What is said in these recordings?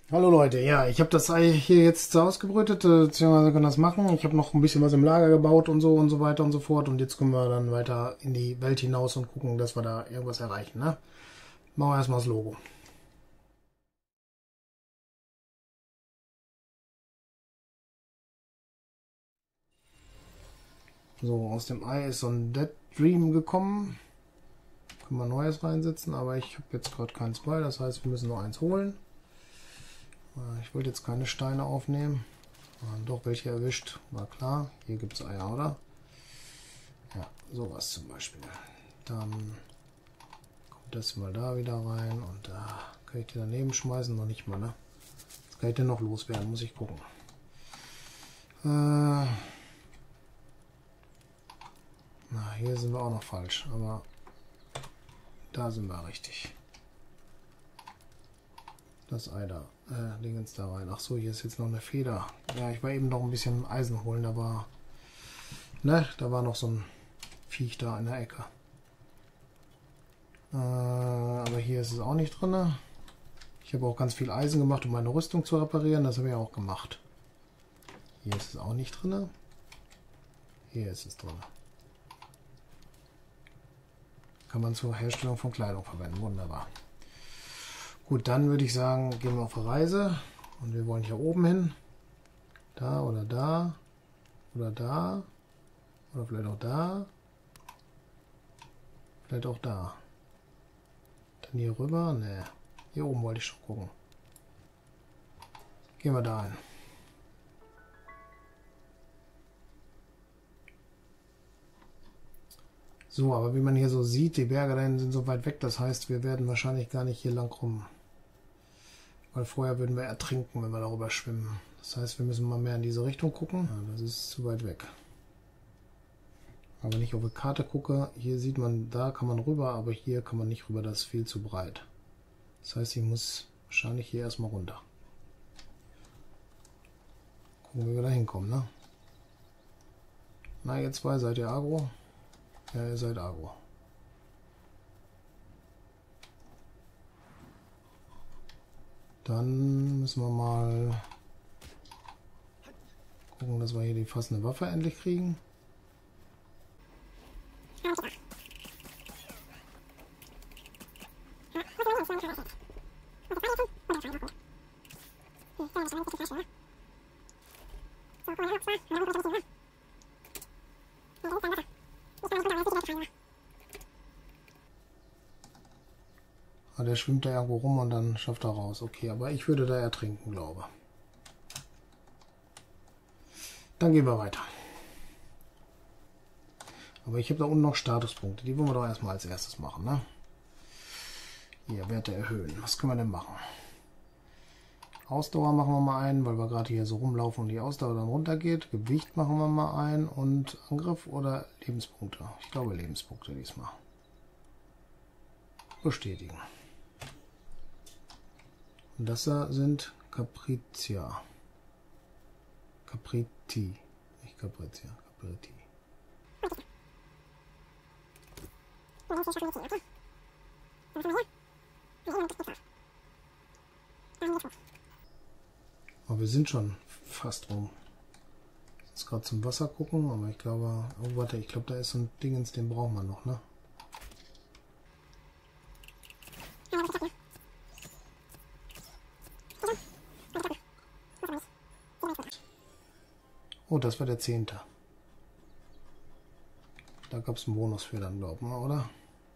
Hallo Leute, ja, ich habe das Ei hier jetzt ausgebrütet, beziehungsweise können das machen. Ich habe noch ein bisschen was im Lager gebaut und so weiter und so fort. Und jetzt können wir dann weiter in die Welt hinaus und gucken, dass wir da irgendwas erreichen. Ne? Machen wir erstmal das Logo. So, aus dem Ei ist so ein Dead Dream gekommen. Können wir Neues reinsetzen, aber ich habe jetzt gerade keins bei. Das heißt, wir müssen noch eins holen. Ich wollte jetzt keine Steine aufnehmen. Doch welche erwischt, war klar. Hier gibt es Eier, oder? Ja, sowas zum Beispiel. Dann kommt das mal da wieder rein und da kann ich die daneben schmeißen, noch nicht mal, ne? Was kann ich denn noch loswerden? Muss ich gucken. Na, hier sind wir auch noch falsch, aber da sind wir richtig. Das Ei da, Dingens da rein. Ach so, hier ist jetzt noch eine Feder. Ja, ich war eben noch ein bisschen Eisen holen, da war, ne, da war noch so ein Viech da in der Ecke. Aber hier ist es auch nicht drin. Ich habe auch ganz viel Eisen gemacht, um meine Rüstung zu reparieren. Das habe ich auch gemacht. Hier ist es auch nicht drin. Hier ist es drin. Kann man zur Herstellung von Kleidung verwenden. Wunderbar. Gut, dann würde ich sagen, gehen wir auf Reise. Und wir wollen hier oben hin. Da oder da. Oder da. Oder vielleicht auch da. Vielleicht auch da. Dann hier rüber. Ne. Hier oben wollte ich schon gucken. Gehen wir da hin. So, aber wie man hier so sieht, die Berge da hinten sind so weit weg. Das heißt, wir werden wahrscheinlich gar nicht hier lang rum. Weil vorher würden wir ertrinken, wenn wir darüber schwimmen. Das heißt, wir müssen mal mehr in diese Richtung gucken. Ja, das ist zu weit weg. Aber wenn ich auf die Karte gucke, hier sieht man, da kann man rüber, aber hier kann man nicht rüber, das ist viel zu breit. Das heißt, ich muss wahrscheinlich hier erstmal runter. Gucken, wie wir da hinkommen, ne? Na, ihr zwei, seid ihr Agro? Ja, ihr seid Agro. Dann müssen wir mal gucken, dass wir hier die passende Waffe endlich kriegen. Ah, der schwimmt da irgendwo rum und dann schafft er raus. Okay, aber ich würde da ertrinken, glaube. Dann gehen wir weiter. Aber ich habe da unten noch Statuspunkte. Die wollen wir doch erstmal als erstes machen, ne? Hier, Werte erhöhen. Was können wir denn machen? Ausdauer machen wir mal ein, weil wir gerade hier so rumlaufen und die Ausdauer dann runtergeht. Gewicht machen wir mal ein und Angriff oder Lebenspunkte. Ich glaube Lebenspunkte diesmal. Bestätigen. Und das da sind Capritia. Capriti. Nicht Capritia, Capriti. Aber wir sind schon fast rum. Jetzt gerade zum Wasser gucken, aber ich glaube, oh warte, ich glaube, da ist so ein Dingens, den brauchen wir noch, ne? Oh, das war der 10. Da gab es einen Bonus für dann, glauben wir, oder?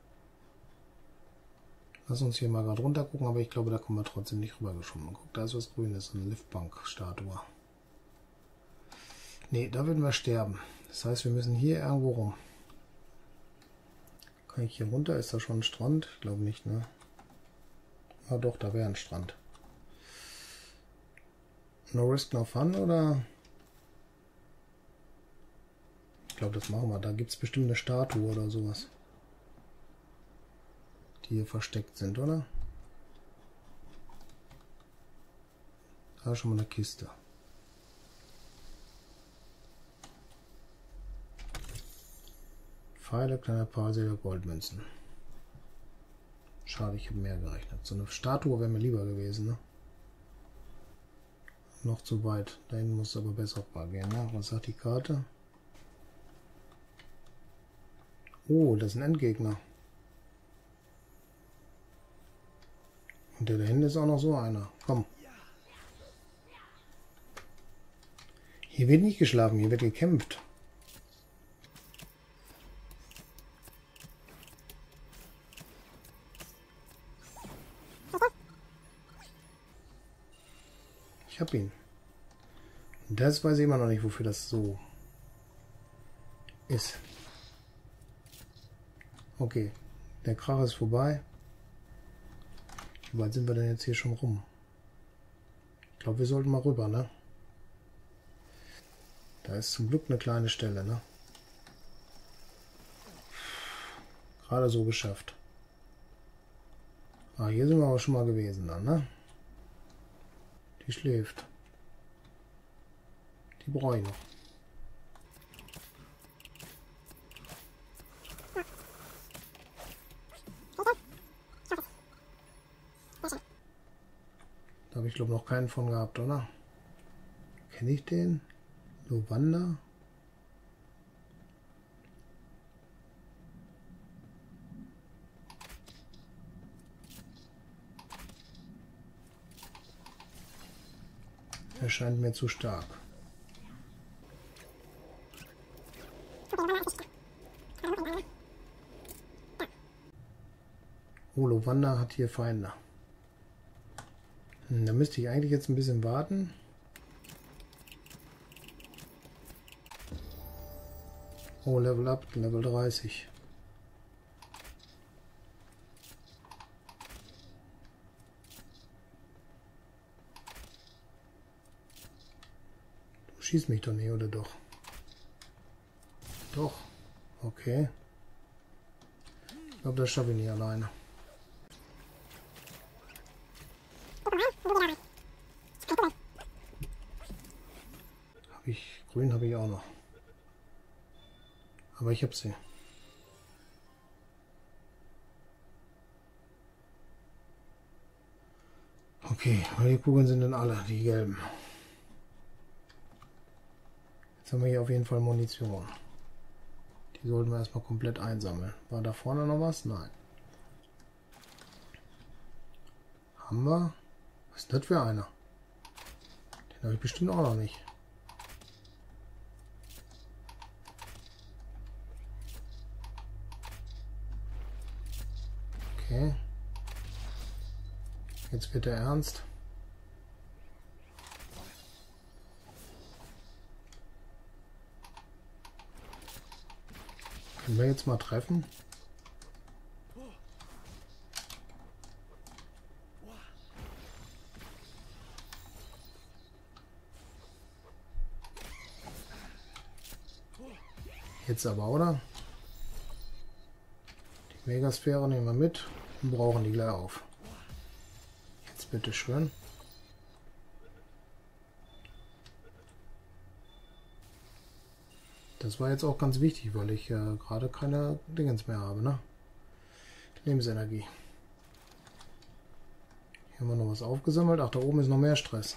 Lass uns hier mal gerade runter gucken, aber ich glaube, da kommen wir trotzdem nicht rüber geschwommen. Guck, da ist was Grünes, eine Liftbank-Statue. Ne, da würden wir sterben. Das heißt, wir müssen hier irgendwo rum. Kann ich hier runter? Ist da schon ein Strand? Ich glaube nicht, ne? Ah doch, da wäre ein Strand. No risk, no fun, oder? Ich glaube, das machen wir. Da gibt es bestimmt eine Statue oder sowas. Die hier versteckt sind, oder? Da ist schon mal eine Kiste. Pfeile, kleiner Parseeler, Goldmünzen. Schade, ich habe mehr gerechnet. So eine Statue wäre mir lieber gewesen, ne? Noch zu weit. Da hinten muss es aber besser gehen. Ne? Was sagt die Karte? Oh, das ist ein Endgegner. Und der da hinten ist auch noch so einer. Komm. Hier wird nicht geschlafen, hier wird gekämpft. Ich hab ihn. Und das weiß ich immer noch nicht, wofür das so ist. Okay, der Krach ist vorbei. Wie weit sind wir denn jetzt hier schon rum? Ich glaube, wir sollten mal rüber, ne? Da ist zum Glück eine kleine Stelle, ne? Gerade so geschafft. Ah, hier sind wir aber schon mal gewesen dann, ne? Die schläft. Die brauche ich noch. Da habe ich glaube noch keinen von gehabt, oder? Kenne ich den? Lowanda? Er scheint mir zu stark. Oh, Lowanda hat hier Feinde. Da müsste ich eigentlich jetzt ein bisschen warten. Oh, Level up, Level 30. Du schießt mich doch nicht, oder doch? Doch. Okay. Ich glaube, das schaffe ich nicht alleine. Grün habe ich auch noch. Aber ich habe sie. Okay, welche Kugeln sind denn alle? Die gelben. Jetzt haben wir hier auf jeden Fall Munition. Die sollten wir erstmal komplett einsammeln. War da vorne noch was? Nein. Haben wir? Was ist das für einer? Den habe ich bestimmt auch noch nicht. Okay. Jetzt wird er ernst. Können wir jetzt mal treffen? Jetzt aber, oder? Die Megasphäre nehmen wir mit und brauchen die gleich auf. Jetzt bitte schön. Das war jetzt auch ganz wichtig, weil ich gerade keine Dingens mehr habe, ne? Lebensenergie. Hier haben wir noch was aufgesammelt. Ach, da oben ist noch mehr Stress.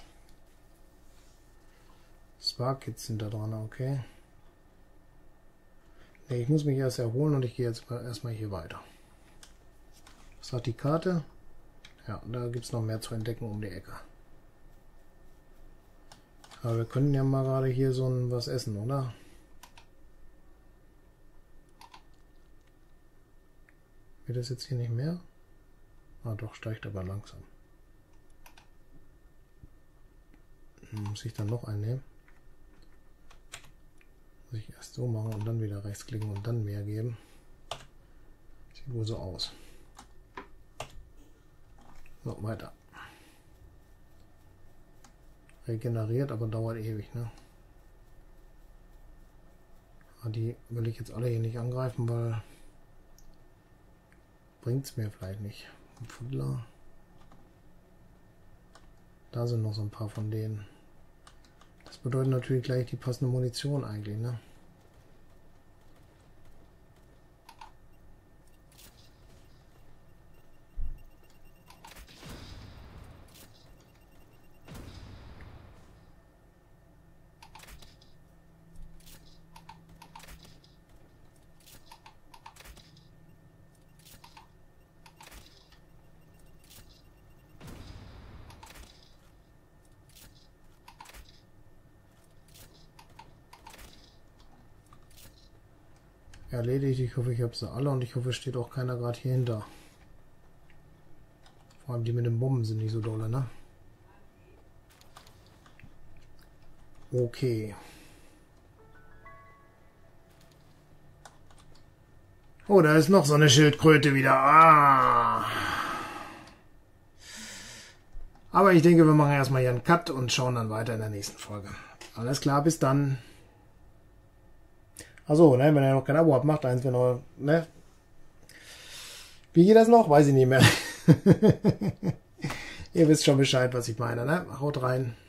Spark-Kits sind da dran, okay. Ne, ich muss mich erst erholen und ich gehe jetzt erstmal hier weiter. Was sagt die Karte? Ja, da gibt es noch mehr zu entdecken um die Ecke. Aber wir können ja mal gerade hier so ein was essen, oder? Wird das jetzt hier nicht mehr? Ah doch, steigt aber langsam. Muss ich dann noch einnehmen? Muss ich erst so machen und dann wieder rechtsklicken und dann mehr geben. Sieht wohl so aus. So, weiter. Regeneriert, aber dauert ewig, ne? Aber die will ich jetzt alle hier nicht angreifen, weil bringt es mir vielleicht nicht. Pfuddler. Da sind noch so ein paar von denen. Das bedeutet natürlich gleich die passende Munition eigentlich, ne? erledigt. Ich hoffe, ich habe sie alle und ich hoffe, es steht auch keiner gerade hier hinter. Vor allem die mit den Bomben sind nicht so dolle, ne? Okay. Oh, da ist noch so eine Schildkröte wieder. Ah. Aber ich denke, wir machen erstmal hier einen Cut und schauen dann weiter in der nächsten Folge. Alles klar, bis dann. Achso, ne, wenn ihr noch kein Abo habt, macht eins, wenn ihr, ne? Wie geht das noch? Weiß ich nicht mehr. Ihr wisst schon Bescheid, was ich meine, ne? Haut rein.